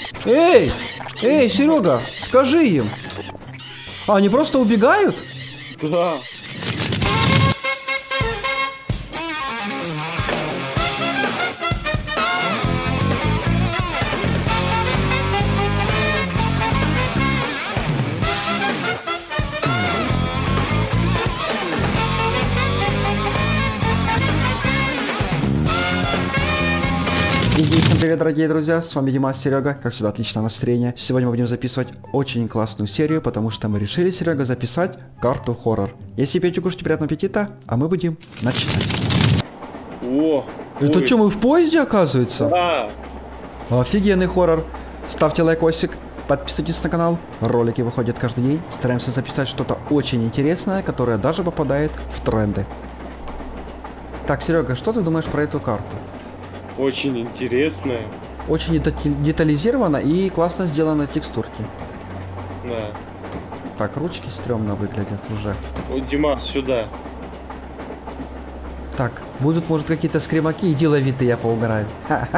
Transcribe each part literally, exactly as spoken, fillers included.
Эй! Эй, Серега, скажи им. А, они просто убегают? Да. И всем привет, дорогие друзья, с вами Димас, Серега, как всегда, отличное настроение. Сегодня мы будем записывать очень классную серию, потому что мы решили, Серега, записать карту хоррор. Если пейте, кушайте, приятного аппетита, а мы будем начинать. О, Это поезд. что, мы в поезде, оказывается? Да. Офигенный хоррор. Ставьте лайкосик, подписывайтесь на канал, ролики выходят каждый день. Стараемся записать что-то очень интересное, которое даже попадает в тренды. Так, Серега, что ты думаешь про эту карту? Очень интересная. Очень дета- детализировано и классно сделаны текстурки. Да. Так, ручки стрёмно выглядят уже. О, Димас, сюда. Так, будут, может, какие-то скримаки и деловитые, я поугараю.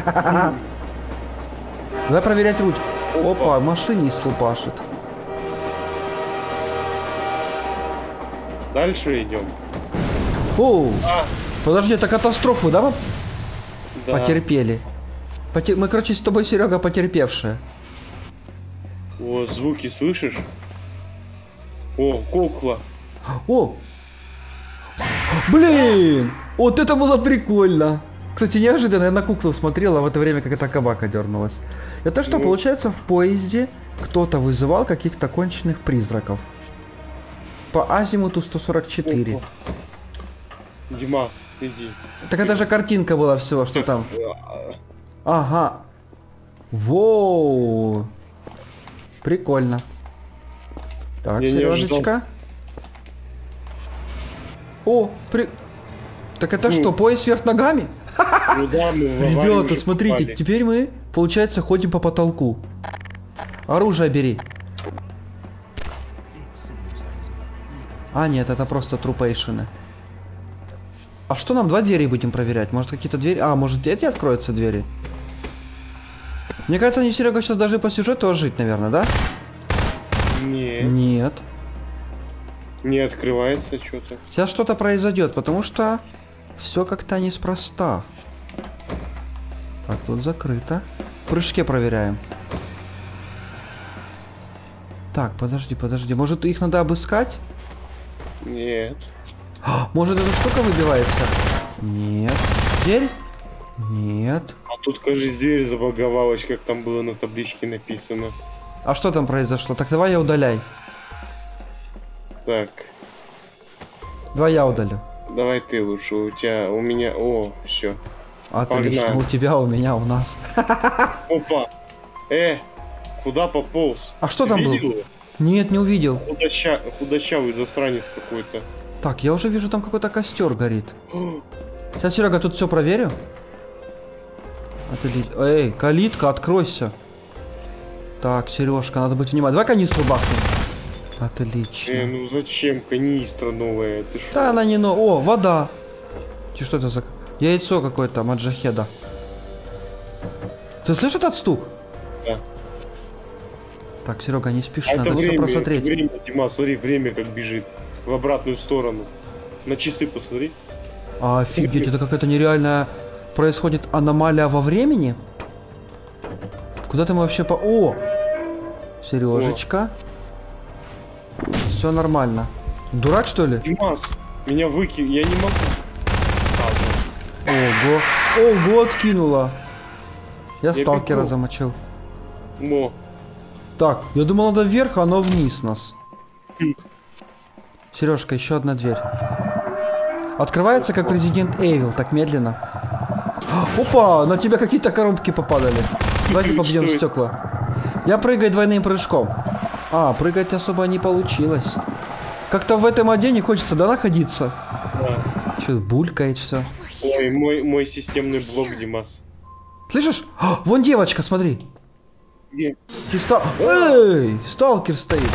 Давай проверять руль. Опа, машинист лупашит. Дальше идем. Оу, А, подожди, это катастрофу, да, мы да. потерпели? Поте- Мы, короче, с тобой, Серега, потерпевшие. О, звуки слышишь? О, кукла. О! Блин! Вот это было прикольно! Кстати, неожиданно я на куклу смотрел, а в это время какая-то кабака дернулась. Это что, Ну. получается, в поезде кто-то вызывал каких-то конченых призраков? По азимуту сто сорок четыре. Опа. Димас, иди. Так это же картинка была всего, что там. Ага. Воу. Прикольно. Так, Я не Сережечка. О, при... Так это Ну. что, поезд вверх ногами? Ну да, мы в аварию Ребята, уже смотрите, попали. теперь мы, получается, ходим по потолку. Оружие бери. А, нет, это просто трупейшины. А что нам, два двери будем проверять? Может, какие-то двери... А, может, эти откроются двери? Мне кажется, они, Серега, сейчас даже по сюжету жить, наверное, да? Не, Нет. не открывается что-то. Сейчас что-то произойдет, потому что все как-то неспроста. Так, тут закрыто. В прыжке проверяем. Так, подожди, подожди. Может, их надо обыскать? Нет. А, может, эта штука выбивается? Нет. Дверь? Нет. А тут, кажется, дверь забаговалась, как там было на табличке написано. А что там произошло? Так, давай я удаляй. Так, Давай я удалю. давай ты лучше. У тебя, у меня... О, все. Отлично. Погнали. У тебя, у меня, у нас. Опа! Э! Куда пополз? А что Ты там было? видел его? Нет, не увидел. Худоща... Худощавый засранец какой-то. Так, я уже вижу, там какой-то костер горит. Сейчас, Серега, тут все проверю. Отли- Эй, калитка, откройся. Так, Сережка, надо быть внимательным. Давай канистру бахнем. Отлично. Э, ну зачем канистра новая? Ты шо? Да, она не но. О, вода. Че, что это за... Яйцо какое-то, маджахеда. Ты слышишь этот стук? Да. Так, Серега, не спеши, А надо это все время, это просмотреть. время, Дима, смотри, время как бежит. В обратную сторону. На часы посмотри. Офигеть, это какая-то нереальная... Происходит аномалия во времени? Куда ты мы вообще по... О! Сережечка. Все нормально. Дурак, что ли? Димас, меня выкинь, я не могу. Ого. Ого, откинула. Я, Я сталкера бегу. замочил. Мо. Так, я думал, надо вверх, а оно вниз нас. Хм. Сережка, еще одна дверь. Открывается как Resident Evil, так медленно. Опа, на тебя какие-то коробки попадали. Давайте побьем Что это? стекла. Я прыгаю двойным прыжком. А, прыгать особо не получилось. Как-то в этом моде не хочется, да, находиться? Да. Че, булькает все. Ой, мой, мой системный блок, Димас. Слышишь? А, вон девочка, смотри. Где? Ты ста- Эй, сталкер стоит.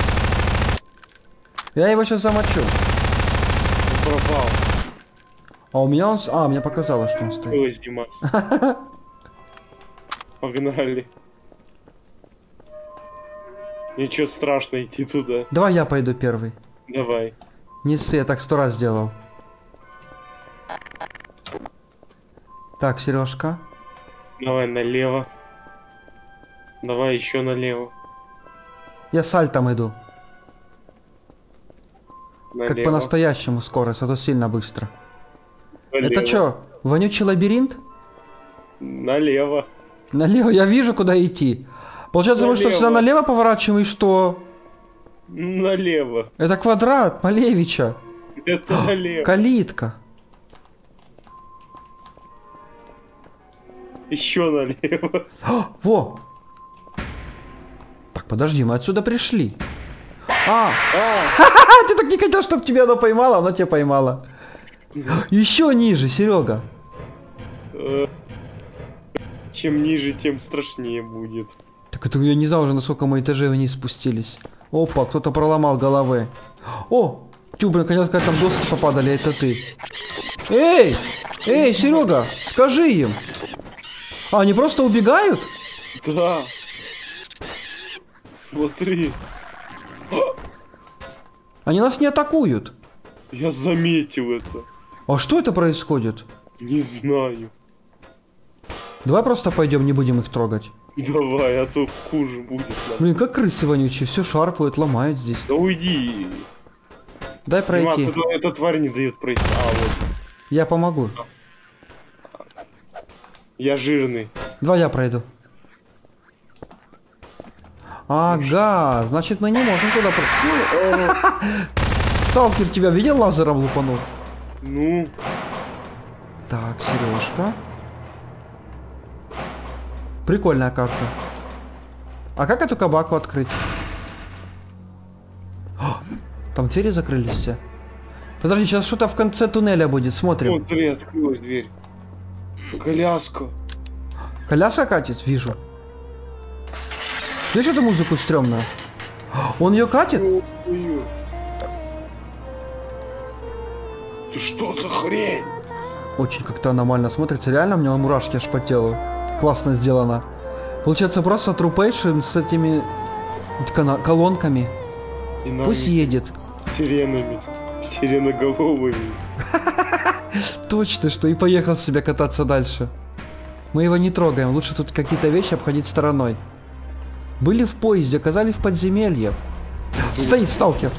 Я его сейчас замочу. Он пропал. А у меня он... с- А, мне показалось, что он стоит. Ой, Димас. Погнали. Ничего страшно идти туда. Давай я пойду первый. Давай. Не ссы, я так сто раз сделал. Так, Сережка. Давай налево. Давай еще налево. Я сальтом иду. Налево. Как по-настоящему скорость, а то сильно быстро. Налево. Это что, вонючий лабиринт? Налево. Налево, я вижу, куда идти. Получается, мы что, Налево. сюда налево поворачиваем и что? Налево. Это квадрат Малевича. Это налево. Калитка. Еще налево. О, во! Так, подожди, мы отсюда пришли. А, А, ты так не хотел, чтобы тебя оно поймало, оно тебя поймало. Еще ниже, Серега. э, чем ниже, тем страшнее будет. Так это я не знал уже, насколько мы этажей вниз спустились. Опа, кто-то проломал головы. О, тю, блин, наконец-то там доски попадали, это ты. Эй, эй, Серега, скажи им. А, они просто убегают? Да. Смотри. Они нас не атакуют. Я заметил это. А что это происходит? Не знаю. Давай просто пойдем, не будем их трогать. Давай, а то хуже будет нам. Блин, как крысы вонючие, все шарпают, ломают здесь. Да уйди. Дай пройти. Димас, это, эта тварь не дает пройти. А, вот. Я помогу. Я жирный. Давай я пройду. Ага, значит мы не можем туда пройти. Сталкер тебя видел, лазером лупанул? Ну, Так, Сережка. Прикольная карта. А как эту кабаку открыть? О, там двери закрылись все. Подожди, сейчас что-то в конце туннеля будет, смотрим. вот, смотри, открылась дверь. Коляска. Коляска катит, вижу. Слышишь эту музыку стрёмную? Он ее катит? Ё-моё. Ты что за хрень? Очень как-то аномально смотрится. Реально, у меня мурашки аж по телу. Классно сделано. Получается просто трупейшн с этими кана- колонками. Динамик. Пусть едет. Сиренами. Сиреноголовыми. Точно, что и поехал себя кататься дальше. Мы его не трогаем. Лучше тут какие-то вещи обходить стороной. Были в поезде, оказались в подземелье. Стоит сталкер.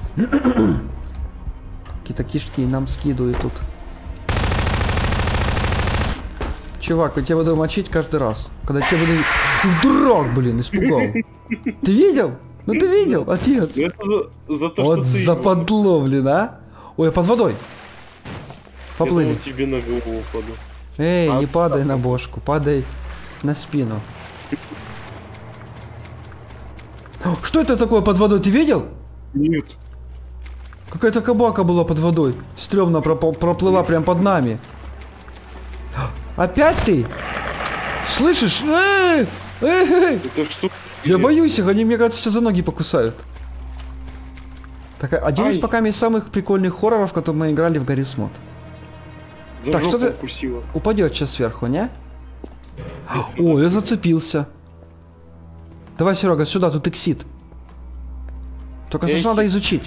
Какие-то кишки нам скидывают тут. Чувак, я тебя буду мочить каждый раз. Когда тебя буду... Дурак, блин, испугал. Ты видел? Ну ты видел, отец? Это за, за то, Вот что ты... западло, блин, а? Ой, я под водой. Я Поплыли. думал, тебе на голову упаду. Эй, А не ты падай там- на бошку, падай на спину. О, что это такое под водой, ты видел? Нет. Какая-то кабака была под водой. Стрёмно пропо- проплыла прям под нами. Опять ты? Слышишь? Эй! Эй, эй! Это что? Я боюсь их, они, мне кажется, сейчас за ноги покусают. Так, один из Ай. пока из самых прикольных хорроров, которые мы играли в Гаррис Мод. За Так, жопу что ты- укусила. Упадет сейчас сверху, не? О, я зацепился. Давай, Серега, сюда, тут эксит. Только Я сначала надо эксит. изучить.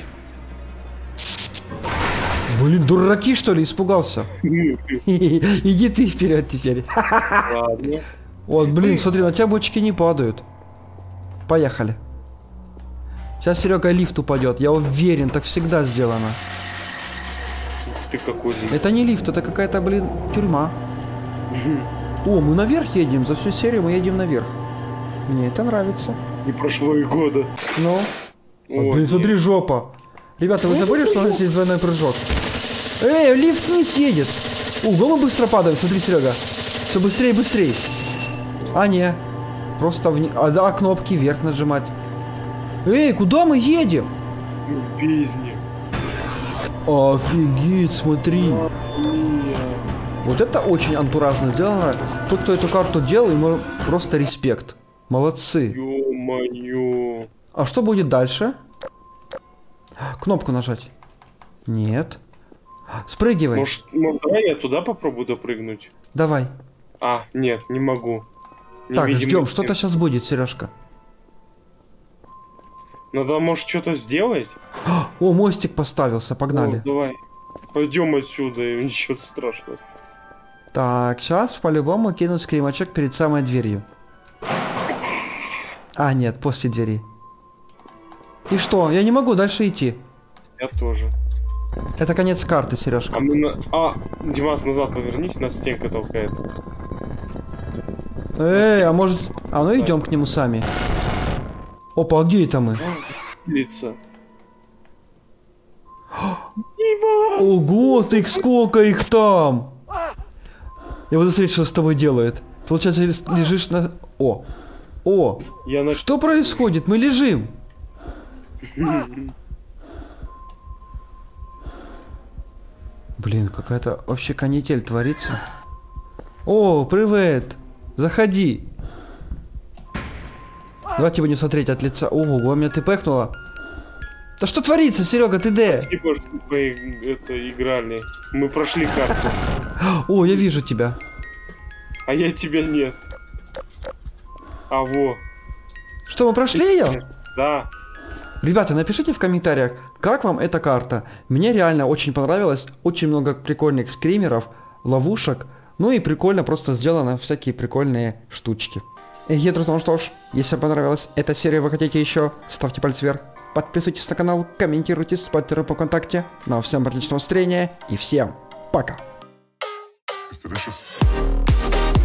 Блин, дураки, что ли, испугался? Иди ты вперед теперь. Ладно. Вот, блин, смотри, на тебя бочки не падают. Поехали. Сейчас, Серега, лифт упадет. Я уверен, так всегда сделано. Ух ты какой лифт. Это не лифт, это какая-то, блин, тюрьма. О, мы наверх едем. За всю серию мы едем наверх. Мне это нравится. Не прошло и года. Ну? О, О, блин, нет. смотри, жопа. Ребята, вы забыли, что у нас есть двойной прыжок? Эй, лифт вниз едет. Угол мы быстро падаем, смотри, Серега. Все быстрее, быстрее. А, не. Просто вниз. А, да, кнопки вверх нажимать. Эй, куда мы едем? В бездне. Офигеть, смотри. Нет. Вот это очень антуражно сделано. Тот, кто эту карту делал, ему просто респект. Молодцы. Ё-моё. А что будет дальше? Кнопку нажать. Нет. Спрыгивай. Может, ну, давай я туда попробую допрыгнуть? Давай. А, нет, не могу. Так, Невидимый ждем. стен. Что-то сейчас будет, Сережка. Надо, может, что-то сделать? О, мостик поставился, погнали. О, давай. Пойдем отсюда, и ничего страшного. Так, сейчас по-любому кинуть скримачок перед самой дверью. А, нет, после двери. И что? Я не могу дальше идти. Я тоже. Это конец карты, Сережка. А мы на... А, Димас, назад повернись, нас стенка толкает. Эй, а может... А ну идем к нему сами. Опа, а где это мы? Лица. Ого, ты сколько их там! Я буду смотреть, что с тобой делает. Получается, лежишь на... О! О! Я на... Что происходит? Мы лежим! Блин, какая-то вообще канитель творится. О, привет! Заходи! Давайте будем смотреть от лица. Ого, меня ты пэкнула. Да что творится, Серега, ты где? Спасибо, что вы это играли. Мы прошли карту. О, я вижу тебя. А я тебя нет. А во. Что, мы прошли ее? Да. Ребята, напишите в комментариях, как вам эта карта. Мне реально очень понравилось. Очень много прикольных скримеров, ловушек. Ну и прикольно просто сделано всякие прикольные штучки. И, друзья, ну что ж, если вам понравилась эта серия, вы хотите еще, ставьте палец вверх. Подписывайтесь на канал, комментируйте, спойлеры по ВКонтакте. Ну а всем отличного настроения и всем пока. It's delicious.